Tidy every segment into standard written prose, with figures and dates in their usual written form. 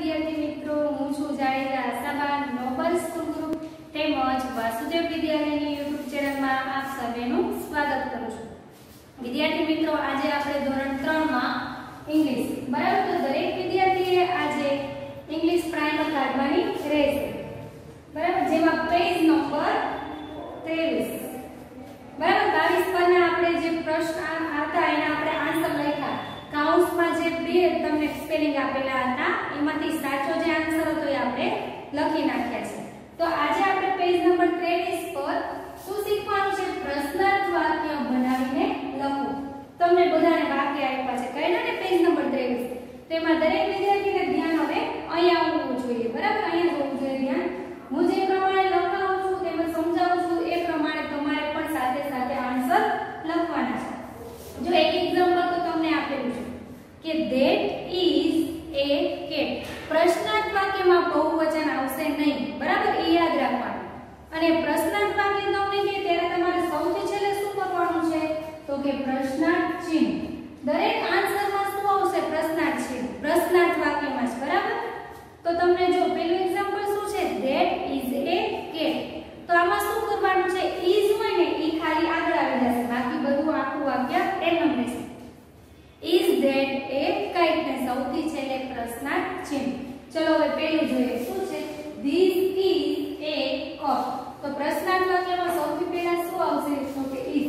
વિદ્યાર્થી મિત્રો, હું છું Jadeja Ashaba noble school group તેમજ વાસુદેવ વિદ્યાલયની YouTube ચેનલમાં આપ સર્વેનું સ્વાગત કરું છું। વિદ્યાર્થી મિત્રો, આજે આપણે ધોરણ 3 માં ઇંગ્લિશ બરાબર, તો દરેક વિદ્યાર્થીએ આજે ઇંગ્લિશ પ્રાઇમર કાઢવાની રહેશે બરાબર, જેમાં પેજ નંબર 23 બરાબર 22 પરના આપણે જે પ્રશ્ન હતા એના આપણે આન્સર લખ્યા। કાઉન્સમાં જે બે તમને સ્પેલિંગ આપેલા હતા એમાંથી સાચો જે આન્સર હતો એ આપણે લખી નાખ્યા છે। તો આજે આપણે પેજ નંબર 23 પર શું શીખવાનું છે? પ્રશ્નાર્થ વાક્ય બનાવીને લખવું। તમને બધાને વાક્ય આપ્યા છે કઈના ને પેજ નંબર 23, તેમાં દરેક વિદ્યાર્થીને ધ્યાન હવે અહીંયા આવવું જોઈએ બરાબર, અહીંયા જોવું જોઈએ ધ્યાન। હું જે પ્રમાણે લખાવું છું તેમજ સમજાવું છું એ પ્રમાણે તમારે પણ સાથે સાથે આન્સર લખવાના છે। જો એક એક્ઝામ્પલ તો તમને આપેલું છે કે that is a cat। પ્રશ્નાર્થ વાક્યમાં બહુવચન આવશે નહીં બરાબર, એ યાદ રાખવાનું। અને પ્રશ્નાર્થ વાક્ય તમને કહે ત્યારે તમારે સૌથી છેલ્લે શું કરવાનું છે? તો કે પ્રશ્નાર્થ ચિહ્ન। દરેક આન્સરમાં શું આવશે? પ્રશ્નાર્થ ચિહ્ન પ્રશ્નાર્થ વાક્યમાં જ બરાબર। તો તમને જો પેલું એક્ઝામ્પલ શું છે? that is a cat। તો આમાં શું કરવાનું છે? is હોય ને ઈ ખાલી આગળ આવી જશે, બાકી બધું આખું વાક્ય એમ રહેશે। is that a kite ને સૌથી છેલ્લે પ્રશ્નાર્થ ચિહ્ન। ચલો હવે પેલું જોઈએ શું છે? this is a cup। તો પ્રશ્નાર્થ વાક્યમાં સૌથી પહેલા શું આવશે? તો કે is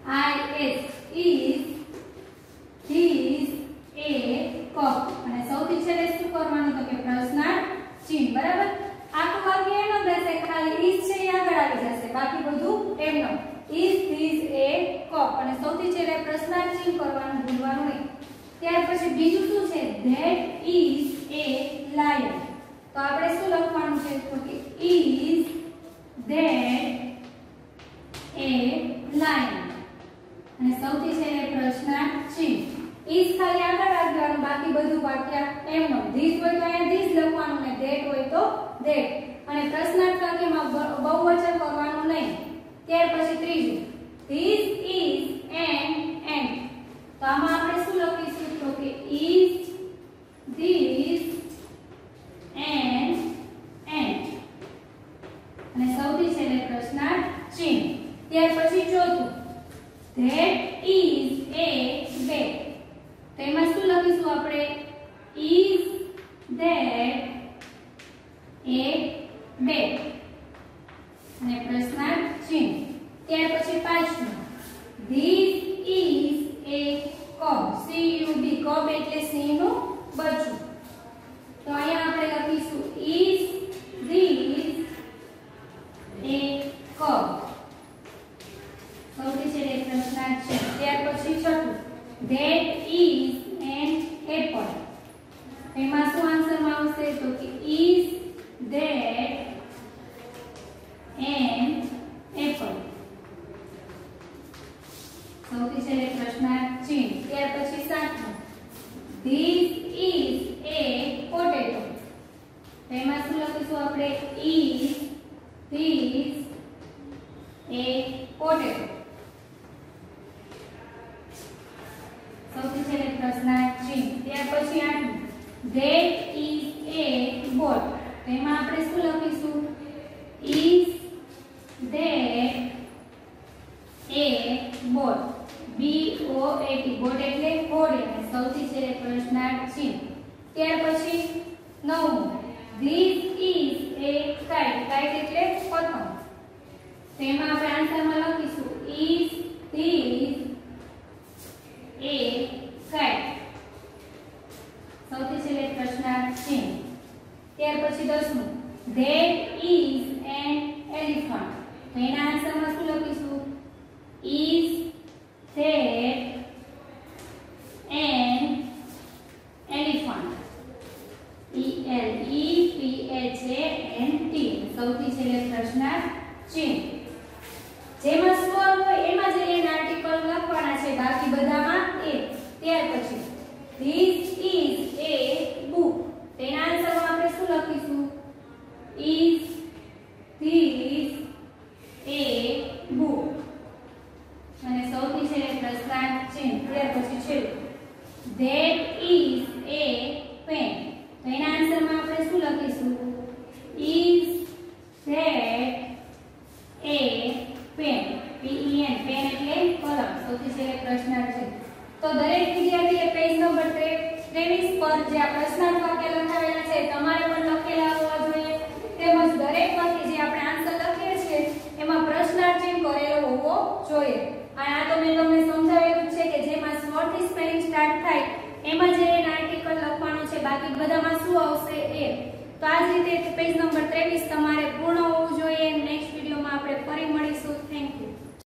is a cup। અને સૌથી છેલ્લે શું કરવાનું? તો કે પ્રશ્નાર્થ ચિહ્ન બરાબર। આખું વાક્ય એમ જ રહેશે, ખાલી is છે એ આગળ આવી જશે, બાકી બધું એમનો is this a cup। અને સૌથી છેલ્લે પ્રશ્નાર્થ ચિહ્ન કરવાનું ભૂલવાનું નહીં। ત્યાર પછી બીજું શું છે? that is a lion। તો આપણે શું લખવાનું છે? તો કે is that a lion। અને સૌથી છેલ્લે પ્રશ્નાર્થ ચિહ્ન। is ખાલી આગળ આવવાનું, બાકી બધું વાક્ય એમનો this હોય તો અહીંયા this લખવાનું ને that હોય તો that। અને પ્રશ્નાર્થ વાક્યમાં બહુવચન કરવાનું નહીં। ત્યાર પછી ત્રીજું this is an ant। તો આમાં આપણે શું લખીશું? તો કે is this an ant। અને સૌથી છેલ્લે પ્રશ્નાર્થ ચિહ્ન। ત્યાર પછી ચોથું that is a bag। તો એમાં શું લખીશું આપણે? is that a bag અને પ્રશ્નાર્થ ચિહ્ન। ત્યાર પછી પાંચમું this is a cub। cub cub એટલે સિંહ નું બચ્ચું। તો અહીંયા આપણે લખીશું is this a cub। સૌથી છેલ્લે પ્રશ્નાર્થ ચિહ્ન। ત્યાર પછી છઠ્ઠું that is an apple। એમાં શું આન્સરમાં આવશે? તો કે is that an apple। સૌથી છેલ્લે પ્રશ્નાર્થ ચિહ્ન। ત્યાર પછી સાતમું this is a potato। એમાં શું લખીશું આપણે? is this a potato। સૌથી છેલ્લે પ્રશ્નાર્થ ચિહ્ન। ત્યાર પછી આઠમું that is a boat। એમાં આપણે શું લખીશું? is that a boat। BOAT boat એટલે ઘોડી। અને સૌથી છેલ્લે પ્રશ્નાર્થ ચિહ્ન। ત્યાર પછી નવમું this is a kite। kite એટલે પતંગ। તેમાં આપણે આન્સરમાં લખીશું is this a kite। સૌથી છેલ્લે પ્રશ્નાર્થ ચિહ્ન। ત્યાર પછી 10મું that is an elephant। તો એના આન્સરમાં શું લખીશું? is that an elephant। ELEPHANT। સૌથી છેલ્લે પ્રશ્નાર્થ ચિહ્ન। જેમાં સ્વર હોય એમાં જ એન આર્ટિકલ લખવાના છે, બાકી બધામાં એ। ત્યાર પછી this is a book। તેના આન્સરમાં આપણે શું લખીશું? is this a book। અને સૌથી છેલ્લે પ્રશ્નાર્થ ચિહ્ન। ત્યાર પછી છેલ્લું that is a pen। તો એના આન્સરમાં પેન એટલે કલમ. સૌથી છેલ્લે પ્રશ્નાર્થ છે. તો દરેક વિદ્યાર્થીએ પેજ નંબર 23 પર જે આ પ્રશ્નાર્થ વાક્ય લખાવેલા છે તમારે પણ લખેલા હોવા જોઈએ. તેમજ દરેક વાક્ય જે આપણે આન્સર લખીએ છીએ એમાં પ્રશ્નાર્થ ચિહ્ન કરેલો હોવો જોઈએ. અને આ તો મેં તમને સમજાવેલું છે કે જેમાં સ્વરથી સ્પેલિંગ સ્ટાર્ટ થાય એમાં જે આર્ટિકલ લખવાનું છે, બાકી બધામાં શું આવશે એ. તો આ જ રીતે પેજ નંબર 23 તમારે પૂર્ણ હોવું જોઈએ. નેક્સ્ટ વિડીયોમાં આપણે ફરી મળીશું.